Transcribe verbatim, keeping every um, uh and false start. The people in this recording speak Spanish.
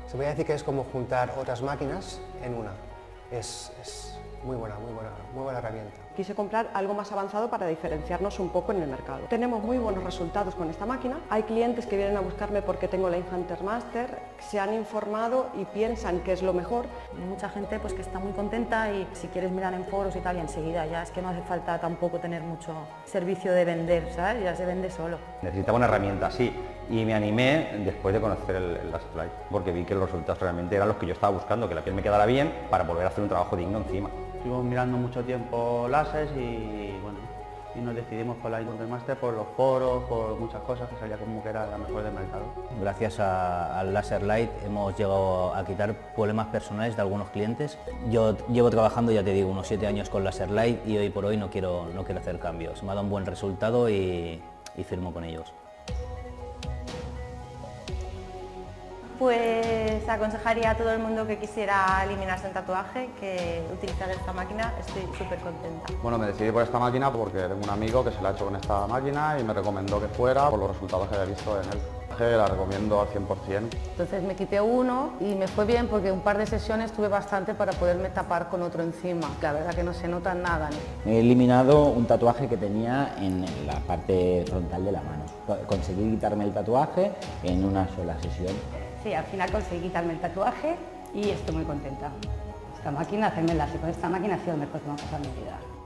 Se podría decir que es como juntar otras máquinas en una. Es, es muy buena, muy buena, muy buena herramienta. Quise comprar algo más avanzado para diferenciarnos un poco en el mercado. Tenemos muy buenos resultados con esta máquina. Hay clientes que vienen a buscarme porque tengo la Infanter Master, se han informado y piensan que es lo mejor. Hay mucha gente pues, que está muy contenta y si quieres mirar en foros y tal, y enseguida ya es que no hace falta tampoco tener mucho servicio de vender, ¿sabes? Ya se vende solo. Necesitaba una herramienta así y me animé después de conocer el, el Laserlight, porque vi que los resultados realmente eran los que yo estaba buscando, que la piel me quedara bien para volver a hacer un trabajo digno encima. Estuvimos mirando mucho tiempo láseres y bueno, y nos decidimos por la Infanter Master por los foros, por muchas cosas, que salía como que era la mejor del mercado. Gracias a, al Laserlight hemos llegado a quitar problemas personales de algunos clientes. Yo llevo trabajando, ya te digo, unos siete años con Laserlight y hoy por hoy no quiero, no quiero hacer cambios. Me ha dado un buen resultado y, y firmo con ellos. Pues aconsejaría a todo el mundo que quisiera eliminarse un tatuaje que utilizar esta máquina. Estoy súper contenta. Bueno, me decidí por esta máquina porque tengo un amigo que se la ha hecho con esta máquina y me recomendó que fuera por los resultados que había visto en él. La recomiendo al cien por cien. Entonces me quité uno y me fue bien porque un par de sesiones tuve bastante para poderme tapar con otro encima. La verdad que no se nota nada. He eliminado un tatuaje que tenía en la parte frontal de la mano. Conseguí quitarme el tatuaje en una sola sesión. Sí, al final conseguí quitarme el tatuaje y estoy muy contenta. Esta máquina, hacerme el láser con esta máquina ha sido lo mejor que me ha pasado en mi vida.